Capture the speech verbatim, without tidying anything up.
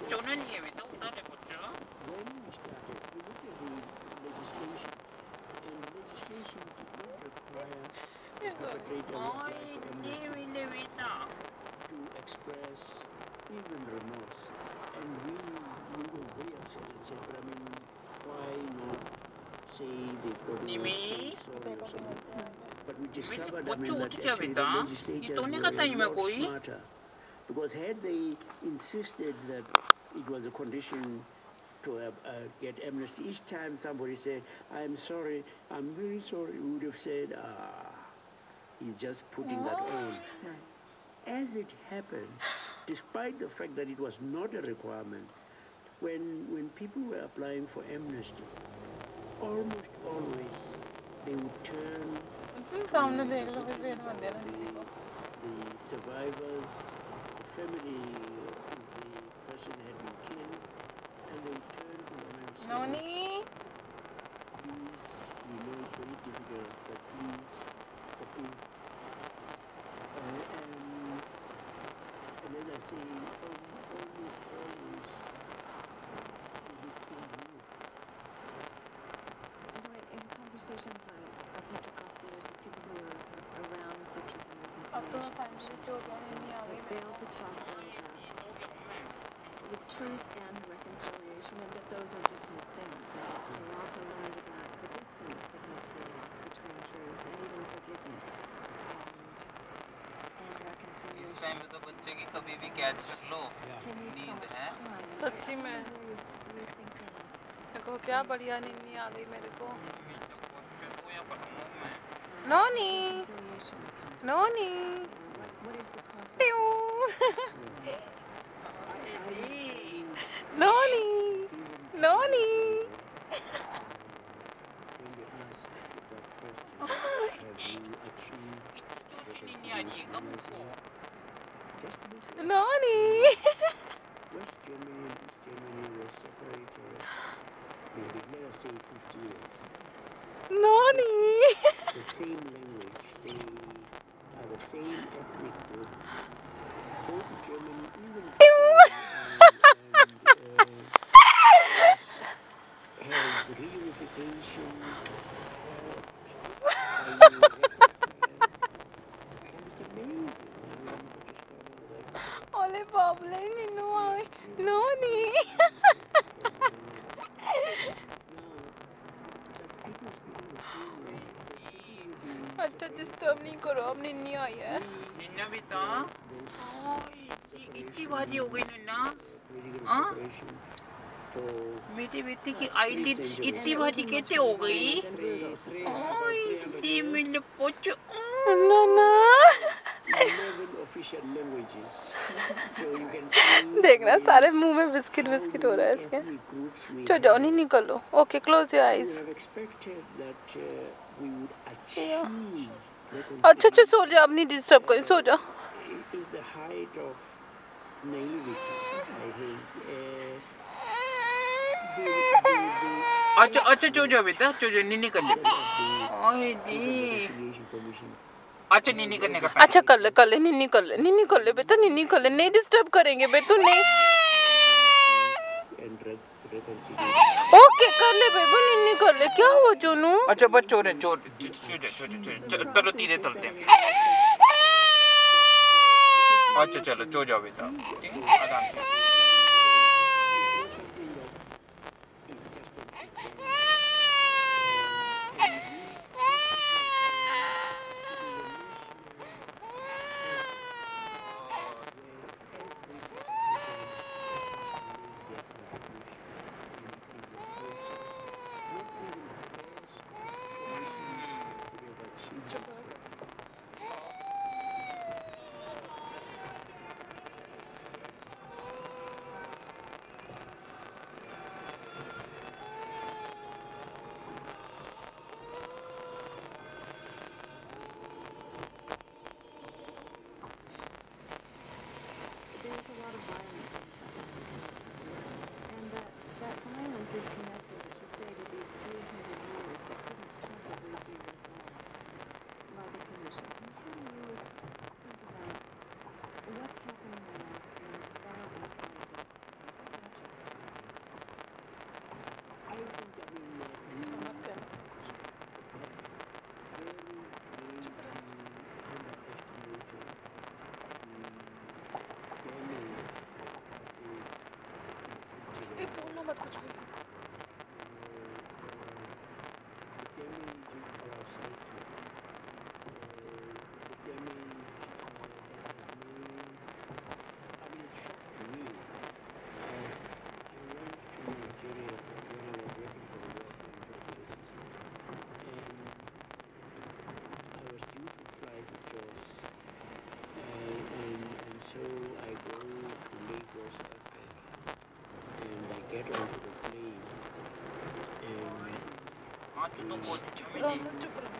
चुना नहीं है बेटा उधर है कुछ when we started, we looked at the legislation, and the legislation did not require the perpetrator who applied for amnesty to express even remorse. And we, we were very upset and said, but I mean, why not say they've got to say sorry or something? But we discovered, I mean, that actually the legislatures were a lot smarter. Because had they insisted that it was a condition to uh, uh, get amnesty, each time somebody said, I'm sorry, I'm very sorry, we would have said, ah, he's just putting that on. As it happened, despite the fact that it was not a requirement, when, when people were applying for amnesty, almost always they would turn to the, the, the survivors, the family of the person had been killed, and they would turn to them and say, Noni? please, we know it's very difficult, but please, forgive. Uh, and, and as I say, almost always, the victims knew. In conversations I, I've had across the years with people who are around victims and reconciliation, they, they also talk about it was truth and reconciliation, and that those are different things. And they also learned about the distance that has to be walked between truth and even forgiveness and, and reconciliation. इस time पे तो बच्चे की कभी भी catch कर लो नींद है सच्ची में देखो क्या बढ़िया नींद नहीं आ गई मेरे को Noni Noni Noni Noni Noni West Germany and East Germany were separated, maybe, let us say, fifty years. Noni The same language, they are the same ethnic group. Go to Germany, even and, and, uh, has reunification helped, and it's amazing. I mean, to discover that. Ole babble ninnu aa Noni अच्छा disturb नहीं करो अब निन्नी आई है निन्ना भी था इतनी बारी हो गई निन्ना हाँ मेरी बेटी की आईलिड्स इतनी बारी कैसे हो गई इतनी मिल पोच ना ना official languages, so you can see. देखना सारे मुंह में बिस्किट बिस्किट हो रहा है इसके चलो जाओ नहीं निकलो ओके क्लोज योर आईज अच्छा अच्छा सो जाओ अब नहीं डिस्टर्ब करें सो जाओ is the height of naivety, I think. अच्छा अच्छा सो जाओ बेटा सो जाओ नहीं निकल ओए जी अच्छा नहीं करने का अच्छा कर ले कर ले नहीं कर ले नहीं कर ले बेटा नहीं कर ले नहीं डिस्टर्ब करेंगे बेटा नहीं ओके कर ले बेबू नहीं कर ले क्या हुआ चोनू अच्छा बस चोर है चोर चलो तीरे चलते हैं अच्छा चलो चो जाओ बेटा आराम से is connected, as you say, to these three hundred years that couldn't possibly be resolved by the Commission. And how do you think about what's happening now and why it was part of this? था कुछ भी get onto the plane and हाँ तो तो बहुत चुप राम चुप रहो